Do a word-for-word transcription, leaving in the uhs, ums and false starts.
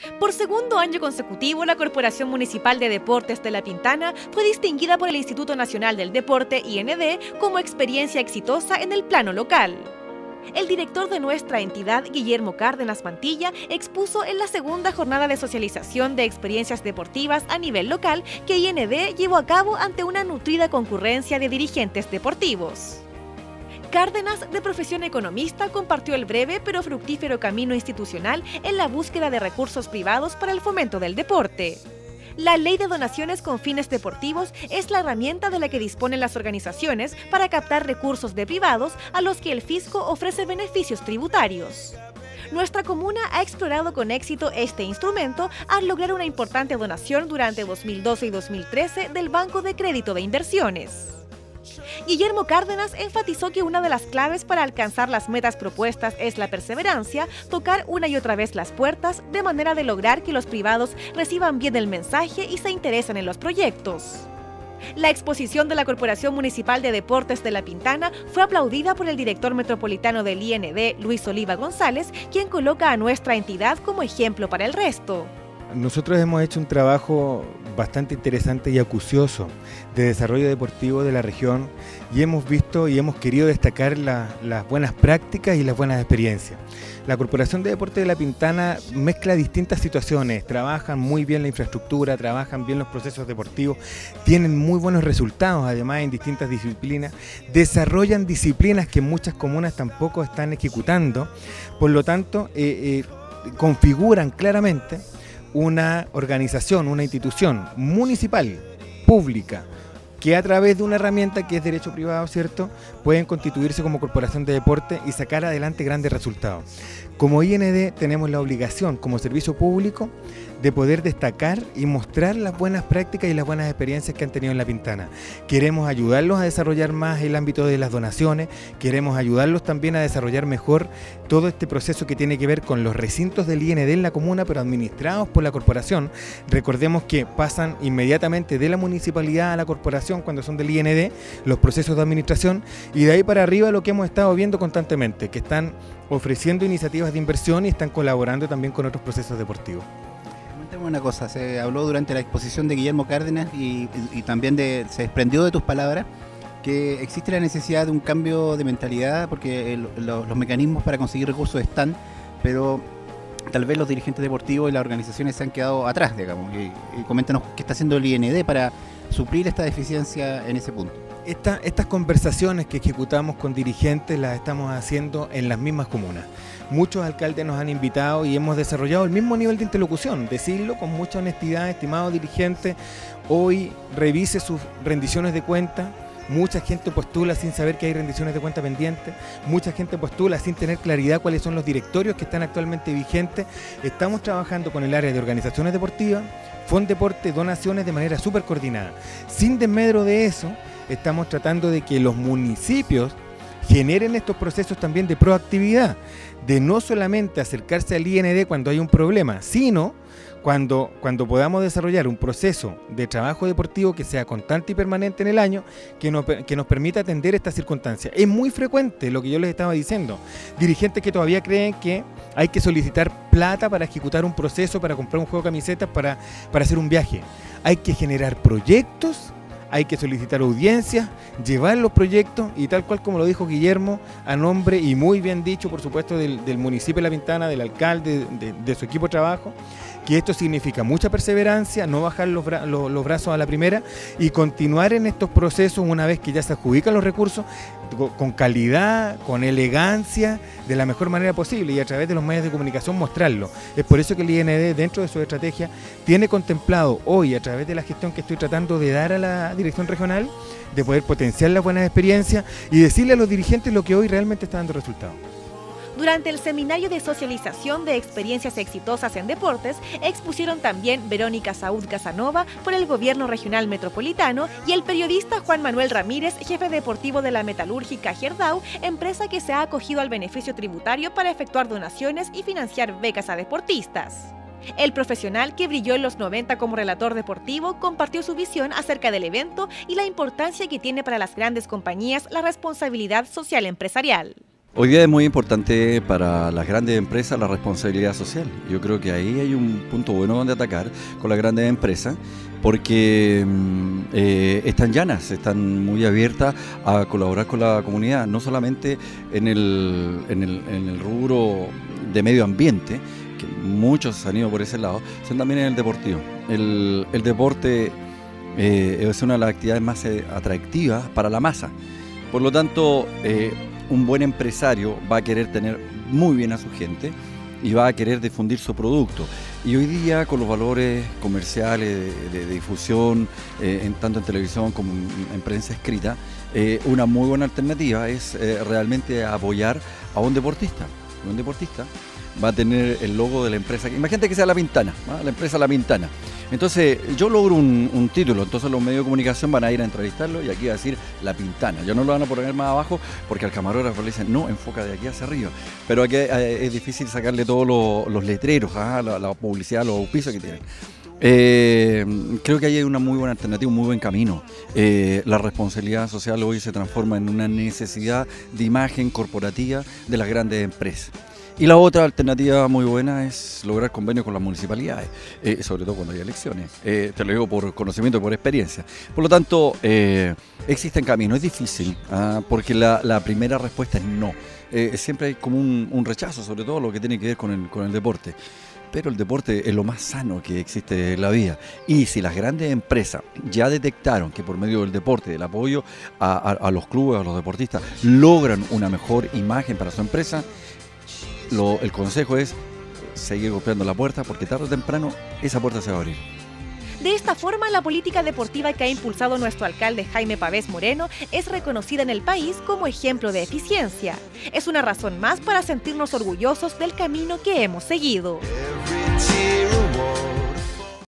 Por segundo año consecutivo, la Corporación Municipal de Deportes de La Pintana fue distinguida por el Instituto Nacional del Deporte, I N D, como experiencia exitosa en el plano local. El director de nuestra entidad, Guillermo Cárdenas Mantilla, expuso en la segunda jornada de socialización de experiencias deportivas a nivel local que I N D llevó a cabo ante una nutrida concurrencia de dirigentes deportivos. Cárdenas, de profesión economista, compartió el breve pero fructífero camino institucional en la búsqueda de recursos privados para el fomento del deporte. La Ley de Donaciones con Fines Deportivos es la herramienta de la que disponen las organizaciones para captar recursos de privados a los que el fisco ofrece beneficios tributarios. Nuestra comuna ha explorado con éxito este instrumento al lograr una importante donación durante dos mil doce y dos mil trece del Banco de Crédito de Inversiones. Guillermo Cárdenas enfatizó que una de las claves para alcanzar las metas propuestas es la perseverancia, tocar una y otra vez las puertas, de manera de lograr que los privados reciban bien el mensaje y se interesen en los proyectos. La exposición de la Corporación Municipal de Deportes de La Pintana fue aplaudida por el director metropolitano del I N D, Luis Oliva González, quien coloca a nuestra entidad como ejemplo para el resto. Nosotros hemos hecho un trabajo bastante interesante y acucioso de desarrollo deportivo de la región y hemos visto y hemos querido destacar la, las buenas prácticas y las buenas experiencias. La Corporación de Deportes de La Pintana mezcla distintas situaciones, trabajan muy bien la infraestructura, trabajan bien los procesos deportivos, tienen muy buenos resultados además en distintas disciplinas, desarrollan disciplinas que muchas comunas tampoco están ejecutando, por lo tanto eh, eh, configuran claramente una organización, una institución municipal, pública, que a través de una herramienta que es derecho privado, ¿cierto?, pueden constituirse como corporación de deporte y sacar adelante grandes resultados. Como I N D tenemos la obligación, como servicio público, de poder destacar y mostrar las buenas prácticas y las buenas experiencias que han tenido en La Pintana. Queremos ayudarlos a desarrollar más el ámbito de las donaciones, queremos ayudarlos también a desarrollar mejor todo este proceso que tiene que ver con los recintos del I N D en la comuna, pero administrados por la corporación. Recordemos que pasan inmediatamente de la municipalidad a la corporación cuando son del I N D, los procesos de administración, y de ahí para arriba lo que hemos estado viendo constantemente, que están ofreciendo iniciativas de inversión y están colaborando también con otros procesos deportivos. Una cosa, se habló durante la exposición de Guillermo Cárdenas y, y, y también de, se desprendió de tus palabras que existe la necesidad de un cambio de mentalidad porque el, lo, los mecanismos para conseguir recursos están, pero tal vez los dirigentes deportivos y las organizaciones se han quedado atrás, digamos. Y, y coméntanos qué está haciendo el I N D para suplir esta deficiencia en ese punto. Esta, estas conversaciones que ejecutamos con dirigentes las estamos haciendo en las mismas comunas. Muchos alcaldes nos han invitado y hemos desarrollado el mismo nivel de interlocución, decirlo con mucha honestidad, estimado dirigente, hoy revise sus rendiciones de cuenta. Mucha gente postula sin saber que hay rendiciones de cuenta pendientes, mucha gente postula sin tener claridad cuáles son los directorios que están actualmente vigentes. Estamos trabajando con el área de organizaciones deportivas, Fondeporte, donaciones de manera súper coordinada. Sin desmedro de eso, estamos tratando de que los municipios generen estos procesos también de proactividad, de no solamente acercarse al I N D cuando hay un problema, sino cuando, cuando podamos desarrollar un proceso de trabajo deportivo que sea constante y permanente en el año, que nos, que nos permita atender estas circunstancias. Es muy frecuente lo que yo les estaba diciendo, dirigentes que todavía creen que hay que solicitar plata para ejecutar un proceso, para comprar un juego de camisetas, para, para hacer un viaje. Hay que generar proyectos, hay que solicitar audiencias, llevar los proyectos y tal cual como lo dijo Guillermo, a nombre y muy bien dicho por supuesto del, del municipio de La Pintana, del alcalde, de, de su equipo de trabajo, que esto significa mucha perseverancia, no bajar los, bra los, los brazos a la primera y continuar en estos procesos una vez que ya se adjudican los recursos, con calidad, con elegancia, de la mejor manera posible y a través de los medios de comunicación mostrarlo. Es por eso que el I N D dentro de su estrategia tiene contemplado hoy, a través de la gestión que estoy tratando de dar a la dirección regional, de poder potenciar las buenas experiencias y decirle a los dirigentes lo que hoy realmente está dando resultados. Durante el seminario de socialización de experiencias exitosas en deportes, expusieron también Verónica Saúd Casanova por el Gobierno Regional Metropolitano y el periodista Juan Manuel Ramírez, jefe deportivo de la metalúrgica Gerdau, empresa que se ha acogido al beneficio tributario para efectuar donaciones y financiar becas a deportistas. El profesional, que brilló en los noventa como relator deportivo, compartió su visión acerca del evento y la importancia que tiene para las grandes compañías la responsabilidad social empresarial. Hoy día es muy importante para las grandes empresas la responsabilidad social. Yo creo que ahí hay un punto bueno donde atacar con las grandes empresas, porque eh, están llanas, están muy abiertas a colaborar con la comunidad, no solamente en el, en el, en el rubro de medio ambiente, que muchos han ido por ese lado, sino también en el deportivo. El, el deporte eh, es una de las actividades más eh, atractivas para la masa. Por lo tanto, eh, un buen empresario va a querer tener muy bien a su gente y va a querer difundir su producto. Y hoy día, con los valores comerciales de, de, de difusión, eh, en, tanto en televisión como en, en prensa escrita, eh, una muy buena alternativa es eh, realmente apoyar a un deportista. Un deportista va a tener el logo de la empresa. Imagínate que sea La Pintana, ¿no? La empresa La Pintana. Entonces, yo logro un, un título, entonces los medios de comunicación van a ir a entrevistarlo y aquí va a decir La Pintana. Ya no lo van a poner más abajo porque al camarógrafo le dicen, no, enfoca de aquí hacia arriba. Pero aquí eh, es difícil sacarle todos los, los letreros, ¿ah? la, la publicidad, los auspicios que tienen. Eh, creo que ahí hay una muy buena alternativa, un muy buen camino. Eh, la responsabilidad social hoy se transforma en una necesidad de imagen corporativa de las grandes empresas. Y la otra alternativa muy buena es lograr convenios con las municipalidades, eh, sobre todo cuando hay elecciones. Eh, te lo digo por conocimiento y por experiencia. Por lo tanto, eh, existen caminos. Es difícil, ¿ah? porque la, la primera respuesta es no. Eh, siempre hay como un, un rechazo, sobre todo lo que tiene que ver con el, con el deporte. Pero el deporte es lo más sano que existe en la vida. Y si las grandes empresas ya detectaron que por medio del deporte, del apoyo a, a, a los clubes, a los deportistas, logran una mejor imagen para su empresa, Lo, el consejo es seguir golpeando la puerta, porque tarde o temprano esa puerta se va a abrir. De esta forma, la política deportiva que ha impulsado nuestro alcalde Jaime Pavés Moreno es reconocida en el país como ejemplo de eficiencia. Es una razón más para sentirnos orgullosos del camino que hemos seguido.